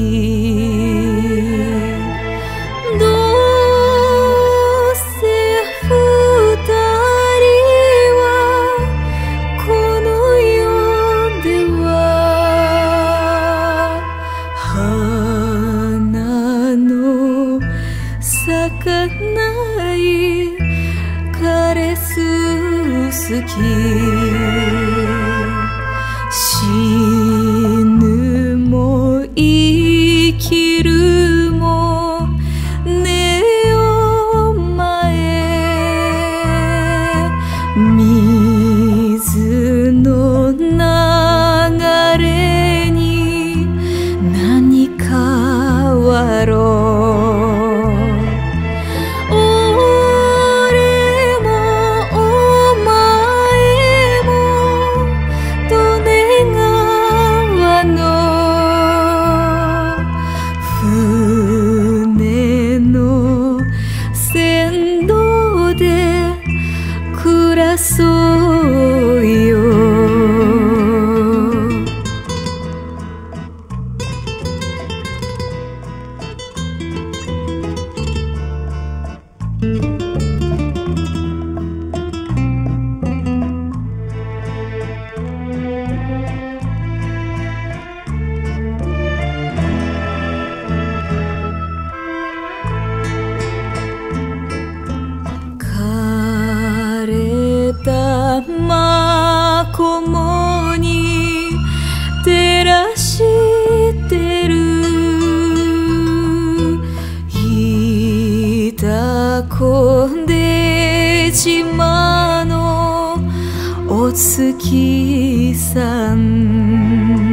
どうせ二人はこの世では花の咲かない枯れすすき死ぬも生きるもねお前水の流れに何かわろう俺もお前も利根川の船の船頭で暮らそうよ枯れたまこもに照らしてるいたこで島のお月さん